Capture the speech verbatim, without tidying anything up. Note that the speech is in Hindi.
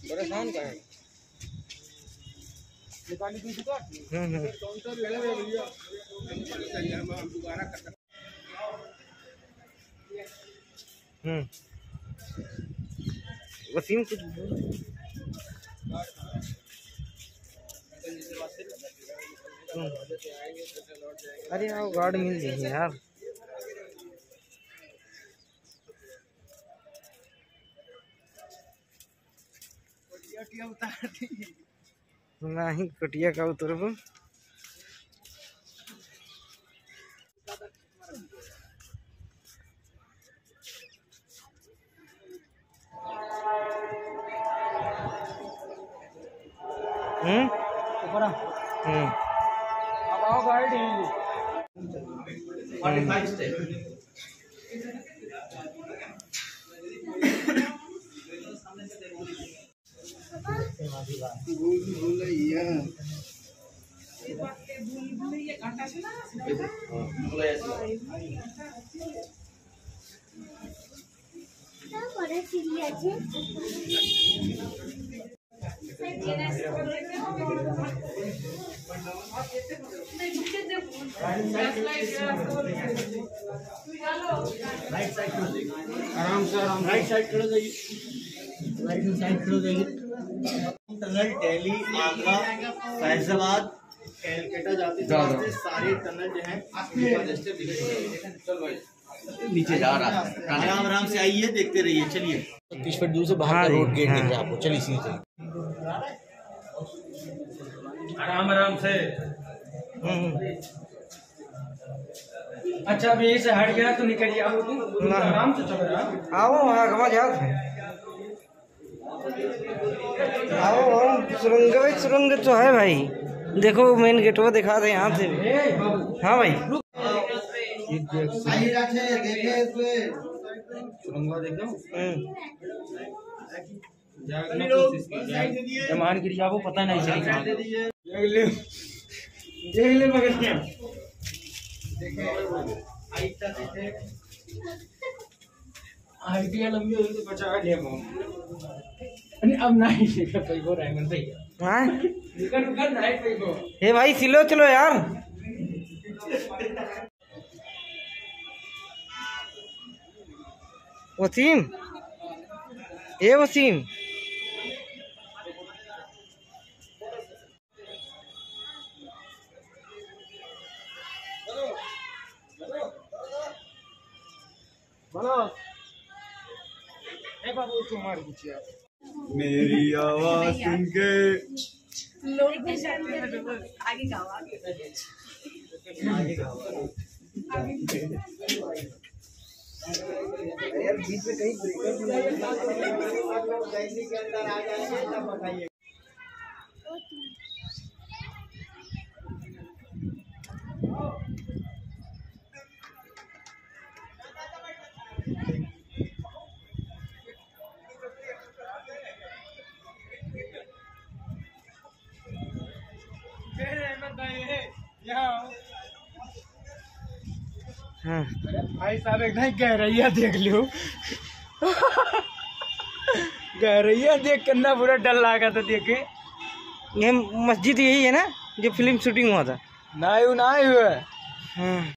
परेशान का है निकाली की दुकान हम्म काउंटर ले ले भैया हम दोबारा कर हम्म वसीम कुछ अरे आओ गार्ड मिल जाएगी यार उतार दी नहीं कटिया का उतर हम्म हम्म अब आओ गाड़ी आराम से आराम राइट साइड खड़े जाइए राइट साइड खड़े जाइए टनल दिल्ली आगरा फैजाबाद कैलकाटा जाते जाते सारे टनल जो हैं नीचे जा रहा है आराम आराम से आइए देखते रहिए चलिए तीस फीट दूर से बाहर का रोड गेट दिख रहा है आपको चलिए सीधे आराम आराम से अच्छा अभी से हट गया तो निकलिए आराम से चलो यार आओ आगवा जाओ आओ सुरंग सुरंग तो है भाई देखो मेन गेट वो दिखा दे यहाँ से हाँ भाई सुरंगा देखो जमान गिर जाओ पता नहीं चलेगा देख ले मगर क्या आइडिया लंबी होगी तो बचा लिया अब नहीं निकल पाई वो रायमन भैया हां निकल निकल नहीं पाई वो हे भाई सिलो चलो यार वसीम ए वसीम बोलो ए बाबू तो मार दीजिए मेरी आवाज सुन के लोग आगे गाओ आगे गाओ यार बीच में कहीं ब्रेकअप के अंदर आ जाएंगे तब बताइए हाँ भाई साहब एक नहीं गहरैया देख लो गहरैया देख करना पूरा डर लगा था देखे ये मस्जिद यही है ना जो फिल्म शूटिंग हुआ था ना ना हुआ हाँ